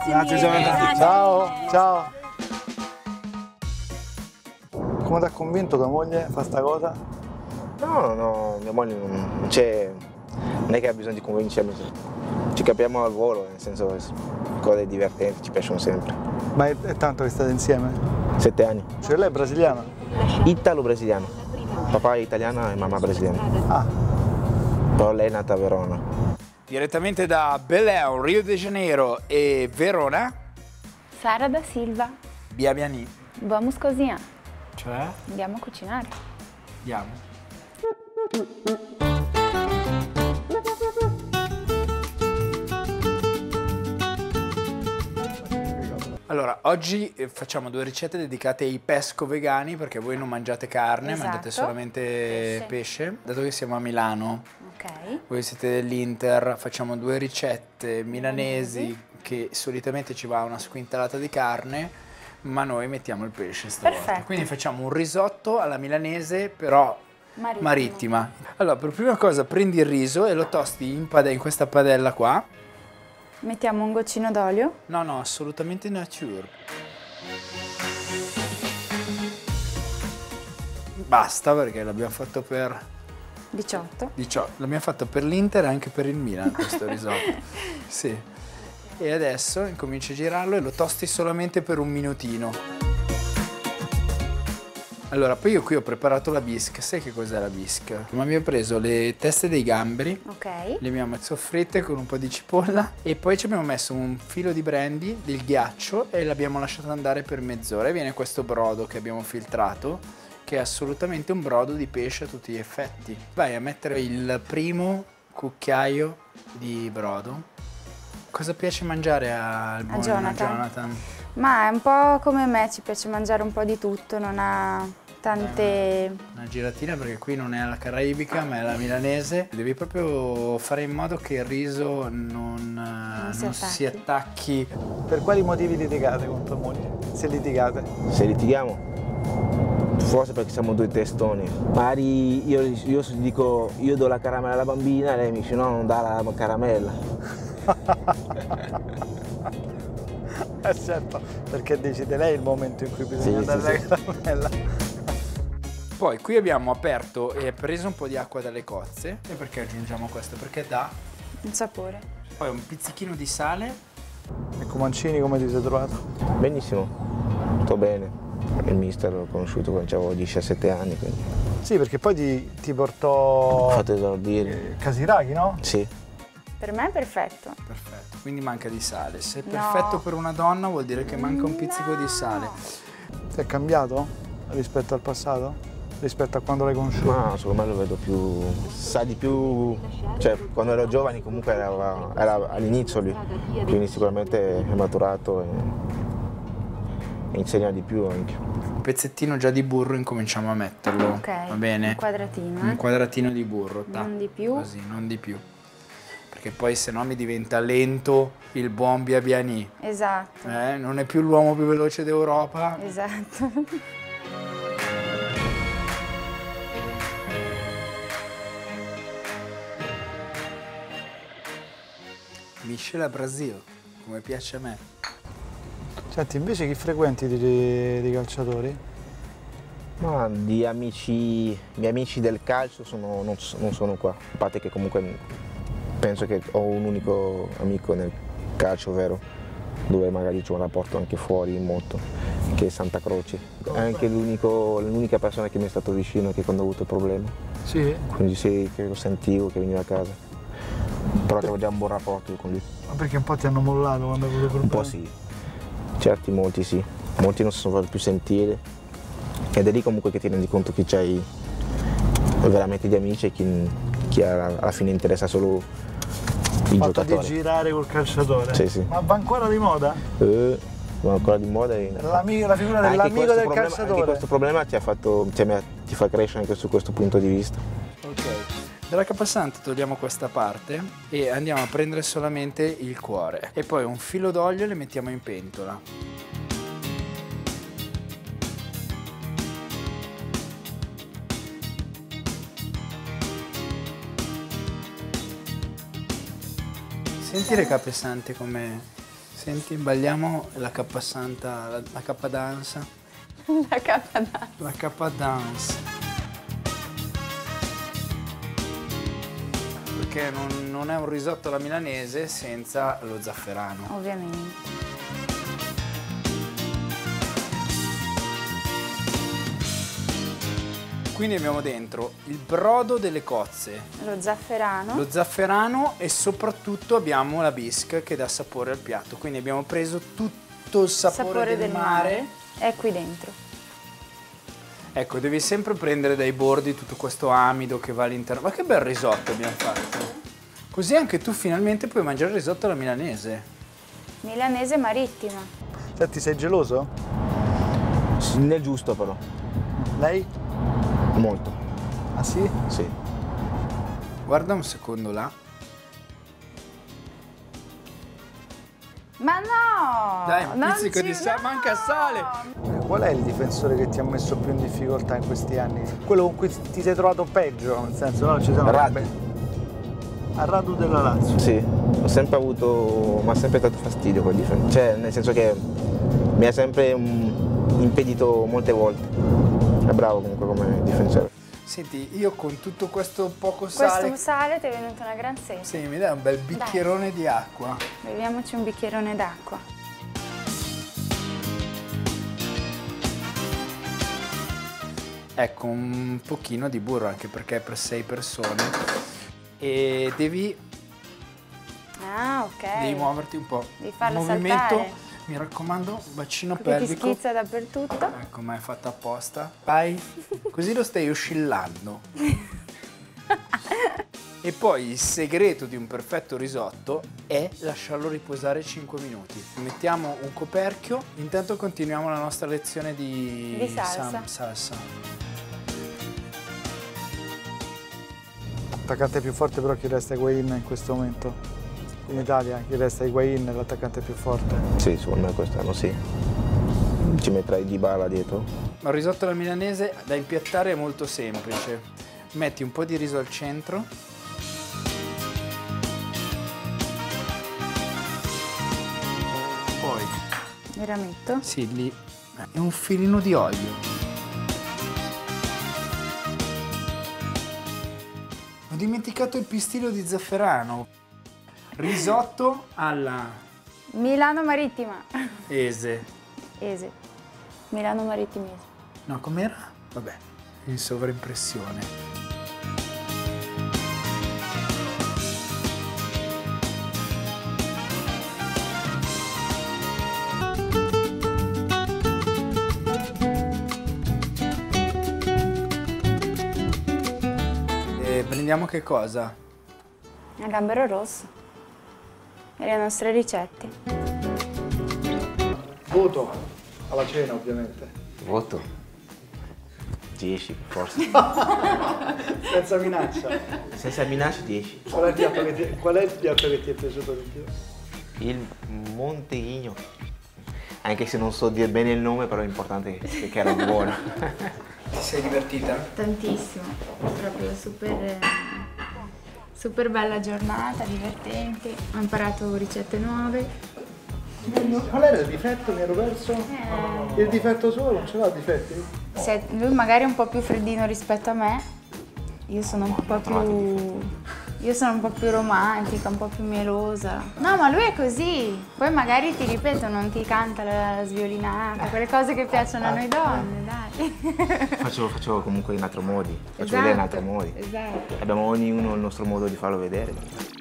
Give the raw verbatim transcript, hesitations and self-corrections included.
Grazie, Grazie, mille. Grazie. Ciao, ciao. Come ti ha convinto tua moglie a fare sta cosa? No, no, mia moglie non, non c'è, non è che ha bisogno di convincermi, ci capiamo al volo, nel senso cose divertenti ci piacciono sempre. Ma è, è tanto che state insieme? Sette anni. Cioè lei è brasiliana? Italo-brasiliano, papà è italiano e mamma brasiliana. Ah. Però lei è nata a Verona. Direttamente da Belém, Rio de Janeiro e Verona, Sara da Silva. Biabiani. Vamos cozinhar. Cioè? Andiamo a cucinare. Andiamo. Allora, oggi eh, facciamo due ricette dedicate ai pesco vegani perché voi non mangiate carne, Esatto. mangiate solamente pesce. pesce. Dato che siamo a Milano, Ok. voi siete dell'Inter, facciamo due ricette milanesi che solitamente ci va una squintalata di carne, ma noi mettiamo il pesce stavolta. Perfetto. Quindi facciamo un risotto alla milanese, però Marittimo. marittima. Allora, per prima cosa prendi il riso e lo tosti in, pade- in questa padella qua. Mettiamo un goccino d'olio. No, no, assolutamente nature. Basta perché l'abbiamo fatto per diciotto. diciotto. L'abbiamo fatto per l'Inter e anche per il Milan questo risotto. Sì. E adesso incominci a girarlo e lo tosti solamente per un minutino. Allora, poi io qui ho preparato la bisque. Sai che cos'è la bisque? Ma abbiamo preso le teste dei gamberi. Ok. Le abbiamo soffritte con un po' di cipolla e poi ci abbiamo messo un filo di brandy, del ghiaccio e l'abbiamo lasciato andare per mezz'ora e viene questo brodo che abbiamo filtrato che è assolutamente un brodo di pesce a tutti gli effetti. Vai a mettere il primo cucchiaio di brodo. Cosa piace mangiare al buon Jonathan? Jonathan? Ma è un po' come me, ci piace mangiare un po' di tutto, non ha tante... Una giratina perché qui non è la caraibica ma è la milanese. Devi proprio fare in modo che il riso non, non, si non attacchi. si attacchi. Per quali motivi litigate con tua moglie? Se litigate? Se litighiamo, forse perché siamo due testoni. Magari io, io dico io do la caramella alla bambina e lei mi dice no, non dà la caramella. Eh certo, perché decide lei il momento in cui bisogna Sì, dare sì, la sì. caramella. Poi qui abbiamo aperto e preso un po' di acqua dalle cozze. E perché aggiungiamo questo? Perché dà un sapore. poi un pizzichino di sale. E Comancini come ti sei trovato? Benissimo, sto bene. Il mister l'ho conosciuto quando avevo diciassette anni, quindi Sì, perché poi ti, ti ho portò fatto esordire. Casiraghi, no? Sì, Per me è perfetto. Perfetto, quindi manca di sale. Se è No. perfetto per una donna vuol dire che manca un pizzico di sale. Ti è cambiato rispetto al passato? Rispetto a quando l'hai conosciuto? ma secondo me lo vedo più, sa di più, cioè quando ero giovane comunque era, era all'inizio lui, quindi sicuramente è maturato e, e insegna di più anche. Un pezzettino già di burro incominciamo a metterlo. Ok. Va bene? Un quadratino. Un eh. quadratino di burro. ta. Non di più. Così, non di più. Perché poi se no mi diventa lento il buon Biabiani. Esatto. Eh? Non è più l'uomo più veloce d'Europa. Esatto. Miscela Brasil, come piace a me. Senti, invece chi frequenti di, di calciatori? Ma di amici, i miei amici del calcio sono, non, non sono qua, a parte che comunque penso che ho un unico amico nel calcio vero, dove magari c'è un rapporto anche fuori molto, che è Santa Croce. È anche l'unica persona che mi è stato vicino che quando ho avuto problemi. Sì. Quindi sì, che lo sentivo, che veniva a casa. Però avevo già un buon rapporto con lui. Ma perché un po' ti hanno mollato quando hai avuto problemi? Un po' sì. Certi, molti sì. Molti non si sono fatti più sentire. Ed è lì comunque che ti rendi conto che c'hai veramente di amici e chi, chi alla fine interessa solo il Il fatto giocatore. di girare col calciatore? Sì, sì. Ma va ancora di moda? Eh, ma ancora di moda. E... L'amico- la figura Anche dell'amico questo del problema- calciatore? Anche questo problema ti, ha fatto, ti, ha- ti fa crescere anche su questo punto di vista. Ok. Dalla capassante togliamo questa parte e andiamo a prendere solamente il cuore. E poi un filo d'olio e le mettiamo in pentola. Senti le capre sante come... Senti, balliamo la K Santa, la, la K Danza. La cappa da. La K Dance. Perché non, non è un risotto alla milanese senza lo zafferano. Ovviamente. Quindi abbiamo dentro il brodo delle cozze, Lo zafferano. lo zafferano e soprattutto abbiamo la bisque che dà sapore al piatto. Quindi abbiamo preso tutto il sapore, del, mare. È qui dentro. Ecco, devi sempre prendere dai bordi tutto questo amido che va all'interno. Ma che bel risotto abbiamo fatto! Così anche tu finalmente puoi mangiare il risotto alla milanese. Milanese marittima. Senti, sei geloso? Nel giusto però, Lei? molto, Ah sì? sì. Guarda un secondo là. Ma no! Dai, un non pizzico ci- di sale, no! manca sale! Qual è il difensore che ti ha messo più in difficoltà in questi anni? Quello con cui ti sei trovato peggio, nel senso, no? Ci sono Radu. A Radu della Lazio. Sì, ho sempre avuto, mi ha sempre dato fastidio quel difensore, cioè nel senso che mi ha sempre um, impedito molte volte. È bravo comunque come difensore. Senti, io con tutto questo poco sale... Questo sale ti è venuta una gran sete. Sì, mi dai un bel bicchierone di acqua. Beviamoci un bicchierone d'acqua. Ecco, un pochino di burro anche perché è per sei persone. E devi, Ah, ok. devi muoverti un po'. Devi farlo Movimento, saltare. mi raccomando, bacino Perché ti pelvico. schizza dappertutto. Ecco, ma è fatto apposta. Vai, così lo stai oscillando. E poi il segreto di un perfetto risotto è lasciarlo riposare cinque minuti. Mettiamo un coperchio, intanto continuiamo la nostra lezione di, Di salsa. sam- salsa. L'attaccante più forte però chi resta Higuain in questo momento? In Italia chi resta Higuain è l'attaccante più forte. Sì, secondo me quest'anno sì. Ci metterai Dybala dietro. Ma il risotto alla milanese da impiattare è molto semplice. Metti un po' di riso al centro. Poi, Mi rametto. sì, lì, e un filino di olio. Ho dimenticato il pistilo di zafferano. Risotto alla Milano Marittima. ese. Ese. Milano Marittimese. No, com'era? Vabbè, in sovraimpressione. E prendiamo che cosa? A gambero rosso. E le nostre ricette. Voto alla cena ovviamente. Voto? dieci forse. Senza minaccia. Senza minacce dieci. Qual è il piatto che ti, qual è il piatto che ti è piaciuto di più? Il Monteghino. Anche se non so dire bene il nome, però è importante che, che era buono. Ti sei divertita? Tantissimo. Proprio super, super bella giornata, divertente. Ho imparato ricette nuove. Qual era il difetto? Mi ero perso? Il difetto solo? Non ce l'ha difetti? Se lui magari è un po' più freddino rispetto a me, io sono un po' più. Io sono un po' più romantica, un po' più melosa. No, ma lui è così. Poi magari ti ripeto, non ti canta la sviolinata, quelle cose che piacciono a noi donne, dai. Faccio, faccio comunque in altri modi. Faccio Esatto, vedere in altri modi. esatto. Abbiamo ognuno il nostro modo di farlo vedere.